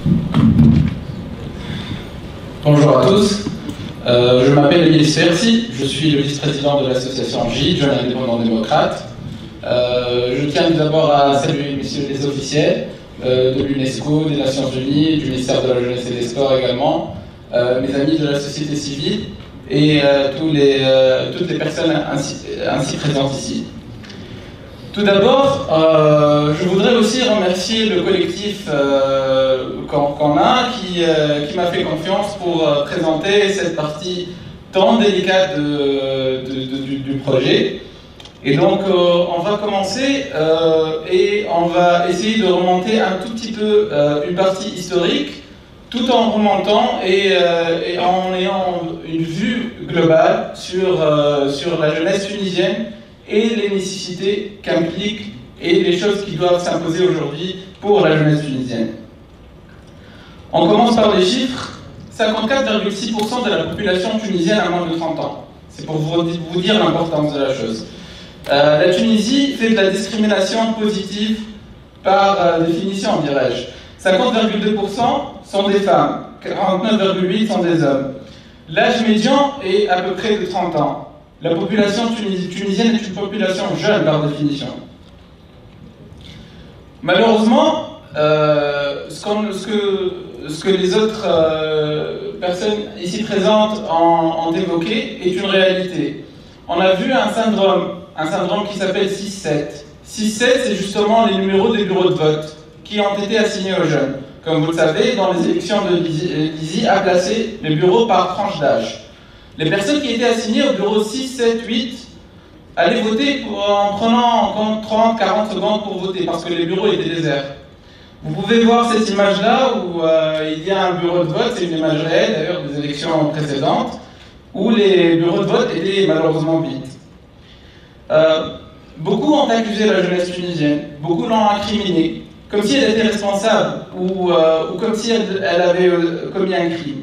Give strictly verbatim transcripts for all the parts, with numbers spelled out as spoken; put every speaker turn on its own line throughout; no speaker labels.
Bonjour à tous, euh, je m'appelle Elias Fersi, je suis le vice-président de l'association J, Jeunes Indépendants Démocrates. Euh, je tiens tout d'abord à saluer messieurs les officiels euh, de l'UNESCO, des Nations Unies, du ministère de la Jeunesse et des Sports également, euh, mes amis de la société civile et euh, tous les, euh, toutes les personnes ainsi, ainsi présentes ici. Tout d'abord, euh, je voudrais aussi remercier le collectif euh, qu'on a qui, euh, qui m'a fait confiance pour euh, présenter cette partie tant délicate de, de, de, du, du projet. Et donc, euh, on va commencer euh, et on va essayer de remonter un tout petit peu euh, une partie historique, tout en remontant et, euh, et en ayant une vue globale sur, euh, sur la jeunesse tunisienne et les nécessités qu'impliquent et les choses qui doivent s'imposer aujourd'hui pour la jeunesse tunisienne. On commence par les chiffres. cinquante-quatre virgule six pour cent de la population tunisienne a moins de trente ans. C'est pour vous, vous dire l'importance de la chose. Euh, la Tunisie fait de la discrimination positive par euh, définition, dirais-je. cinquante virgule deux pour cent sont des femmes, quarante-neuf virgule huit pour cent sont des hommes. L'âge médian est à peu près de trente ans. La population tunis tunisienne est une population jeune par définition. Malheureusement, euh, ce, qu'on, ce, que, ce que les autres euh, personnes ici présentes ont, ont évoqué est une réalité. On a vu un syndrome, un syndrome qui s'appelle six sept. six sept, c'est justement les numéros des bureaux de vote qui ont été assignés aux jeunes. Comme vous le savez, dans les élections de l'I S I a placé les bureaux par tranche d'âge. Les personnes qui étaient assignées au bureau six, sept, huit allaient voter pour, en prenant en compte trente à quarante secondes pour voter parce que les bureaux étaient déserts. Vous pouvez voir cette image-là où euh, il y a un bureau de vote, c'est une image réelle d'ailleurs des élections précédentes, où les bureaux de vote étaient malheureusement vides. Euh, beaucoup ont accusé la jeunesse tunisienne, beaucoup l'ont incriminée, comme si elle était responsable ou, euh, ou comme si elle, elle avait euh, commis un crime.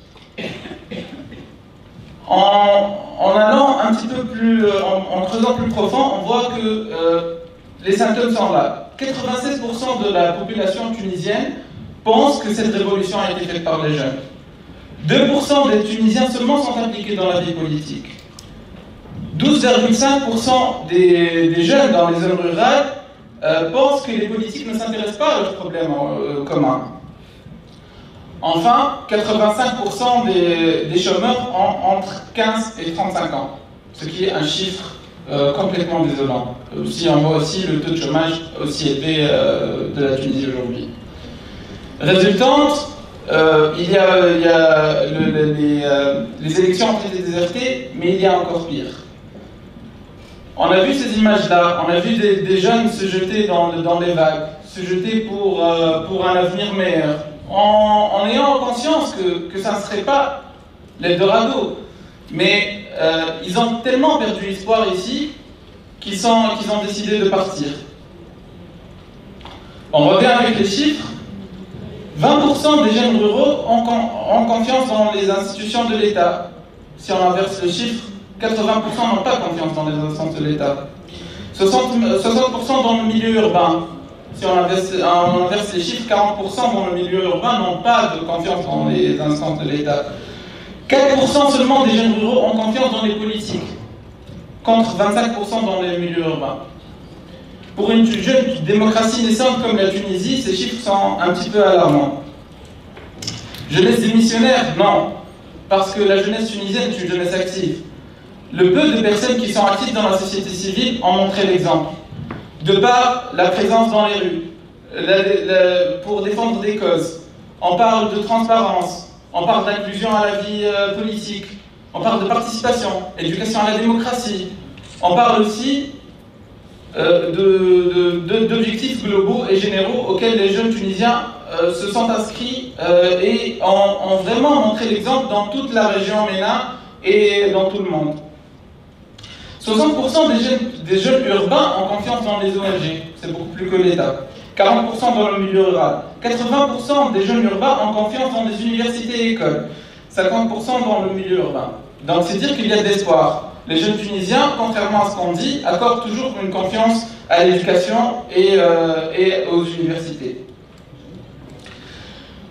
En, en allant un petit peu plus, en, en creusant plus profond, on voit que euh, les symptômes sont là. quatre-vingt-seize pour cent de la population tunisienne pense que cette révolution a été faite par les jeunes. deux pour cent des Tunisiens seulement sont impliqués dans la vie politique. douze virgule cinq pour cent des, des jeunes dans les zones rurales euh, pensent que les politiques ne s'intéressent pas à leurs problèmes euh, communs. Enfin, quatre-vingt-cinq pour cent des, des chômeurs ont entre quinze et trente-cinq ans, ce qui est un chiffre euh, complètement désolant. Si on voit aussi le taux de chômage aussi élevé euh, de la Tunisie aujourd'hui. Résultante, euh, il y a, il y a le, le, les, euh, les élections ont été désertées, mais il y a encore pire. On a vu ces images-là, on a vu des, des jeunes se jeter dans, dans les vagues, se jeter pour, euh, pour un avenir meilleur. En, en ayant conscience que, que ça ne serait pas l'Eldorado. Mais euh, ils ont tellement perdu espoir ici qu'ils qu'ils ont décidé de partir. On revient avec les chiffres. vingt pour cent des jeunes ruraux ont, ont confiance dans les institutions de l'État. Si on inverse le chiffre, quatre-vingts pour cent n'ont pas confiance dans les instances de l'État. soixante pour cent dans le milieu urbain. Si on inverse, on inverse les chiffres, quarante pour cent dans le milieu urbain n'ont pas de confiance dans les instances de l'État. quatre pour cent seulement des jeunes ruraux ont confiance dans les politiques, contre vingt-cinq pour cent dans les milieux urbains. Pour une jeune démocratie naissante comme la Tunisie, ces chiffres sont un petit peu alarmants. Jeunesse démissionnaire? Non, parce que la jeunesse tunisienne est une jeunesse active. Le peu de personnes qui sont actives dans la société civile ont montré l'exemple. De par la présence dans les rues, la, la, pour défendre des causes. On parle de transparence, on parle d'inclusion à la vie euh, politique, on parle de participation, éducation à la démocratie. On parle aussi euh, d'objectifs globaux et généraux auxquels les jeunes Tunisiens euh, se sont inscrits euh, et ont, ont vraiment montré l'exemple dans toute la région MENA et dans tout le monde. soixante pour cent des jeunes, des jeunes urbains ont confiance dans les O N G, c'est beaucoup plus que l'État. quarante pour cent dans le milieu rural. quatre-vingts pour cent des jeunes urbains ont confiance dans les universités et écoles. cinquante pour cent dans le milieu urbain. Donc c'est dire qu'il y a de l'espoir. Les jeunes Tunisiens, contrairement à ce qu'on dit, accordent toujours une confiance à l'éducation et, euh, et aux universités.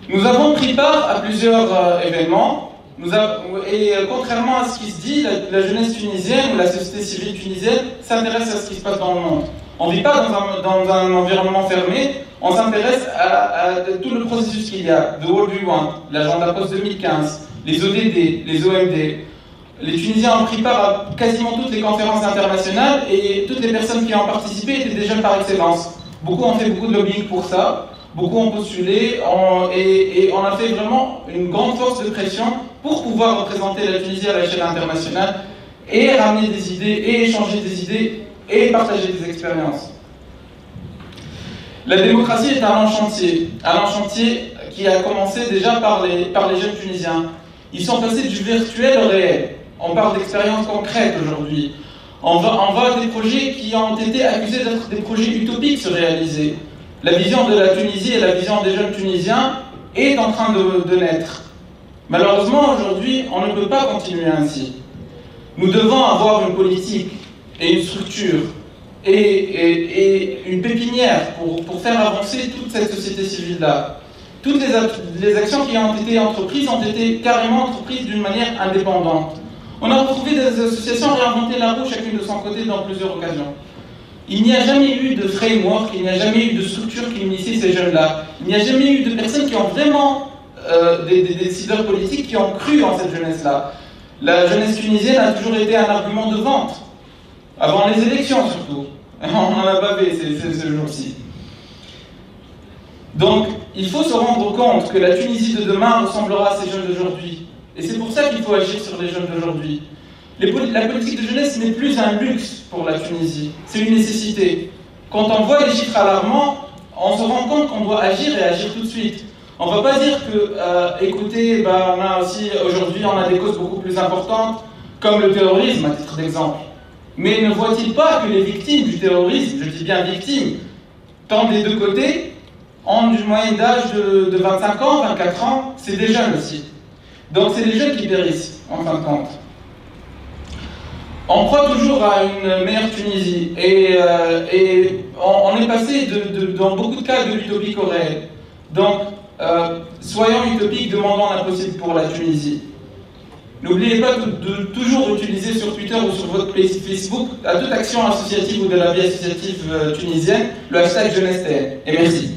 Nous avons pris part à plusieurs euh, événements, nous avons, et euh, contrairement à ce qui se dit, la, la jeunesse tunisienne ou la société civile tunisienne s'intéresse à ce qui se passe dans le monde. On ne vit pas dans un, dans un environnement fermé, on s'intéresse à, à tout le processus qu'il y a, The World We Want, l'agenda post deux mille quinze, les O D D, les O M D. Les Tunisiens ont pris part à quasiment toutes les conférences internationales et toutes les personnes qui ont participé étaient des jeunes par excellence. Beaucoup ont fait beaucoup de lobbying pour ça, beaucoup ont postulé on, et, et on a fait vraiment une grande force de pression pour pouvoir représenter la Tunisie à l'échelle internationale et ramener des idées et échanger des idées et partager des expériences. La démocratie est un long chantier, un long chantier qui a commencé déjà par les, par les jeunes Tunisiens. Ils sont passés du virtuel au réel. On parle d'expériences concrètes aujourd'hui. On voit, on voit des projets qui ont été accusés d'être des projets utopiques se réaliser. La vision de la Tunisie et la vision des jeunes Tunisiens est en train de, de naître. Malheureusement, aujourd'hui, on ne peut pas continuer ainsi. Nous devons avoir une politique et une structure et, et, et une pépinière pour, pour faire avancer toute cette société civile-là. Toutes les, les actions qui ont été entreprises ont été carrément entreprises d'une manière indépendante. On a retrouvé des associations réinventer la roue chacune de son côté dans plusieurs occasions. Il n'y a jamais eu de framework, il n'y a jamais eu de structure qui initie ces jeunes-là. Il n'y a jamais eu de personnes qui ont vraiment, euh, des, des décideurs politiques qui ont cru en cette jeunesse-là. La jeunesse tunisienne a toujours été un argument de vente, avant les élections surtout. On en a bavé ces, ces, ces jours-ci. Donc, il faut se rendre compte que la Tunisie de demain ressemblera à ces jeunes d'aujourd'hui. Et c'est pour ça qu'il faut agir sur les jeunes d'aujourd'hui. La politique de jeunesse n'est plus un luxe pour la Tunisie, c'est une nécessité. Quand on voit les chiffres alarmants, on se rend compte qu'on doit agir et agir tout de suite. On ne va pas dire que, euh, écoutez, bah, on a aussi, aujourd'hui, on a des causes beaucoup plus importantes, comme le terrorisme, à titre d'exemple. Mais ne voit-il pas que les victimes du terrorisme, je dis bien victimes, tant des deux côtés, ont une moyenne d'âge de, de vingt-cinq ans, vingt-quatre ans, c'est des jeunes aussi. Donc c'est les jeunes qui périssent, en fin de compte. On croit toujours à une meilleure Tunisie, et, euh, et on, on est passé de, de, dans beaucoup de cas de l'utopique au réel. Donc, euh, soyons utopiques, demandons l'impossible pour la Tunisie. N'oubliez pas de, de toujours utiliser sur Twitter ou sur votre page Facebook, à toute action associative ou de la vie associative euh, tunisienne, le hashtag jeunesse T N. Et merci.